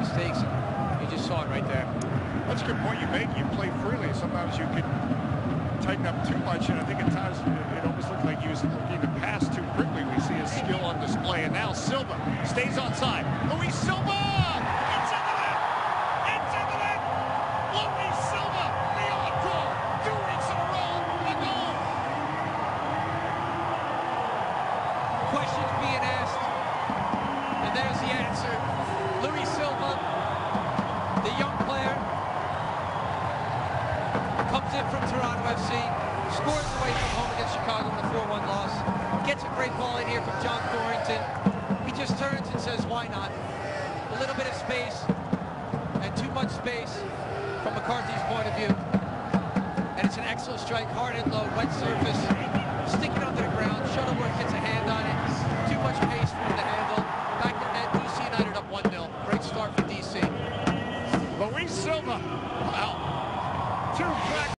mistakes. You just saw it right there. That's a good point you make. You play freely. Sometimes you can tighten up too much, and I think at times it almost looked like he was looking to pass too quickly. We see his skill on display, and now Silva stays onside. Luis Silva! It's in the net! It's in the net! Luis Silva, the encore! 2 weeks in a row, a goal! Questions being asked, and there's the answer. Luis Silva, the young player, comes in from Toronto FC, scores away from home against Chicago in the 4-1 loss, gets a great ball in here from John Thorrington. He just turns and says, why not? A little bit of space, and too much space from McCarthy's point of view. And it's an excellent strike, hard and low, wet surface, sticking onto the ground. Shuttleworth gets a hand on it. Too much pace from the handle. Back to net, DC United up 1-0. Great start for DC. Luis Silva, wow. 2 crack.